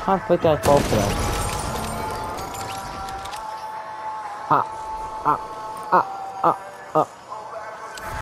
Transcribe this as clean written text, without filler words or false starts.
can't put that both of them. Ah, ah, ah, ah.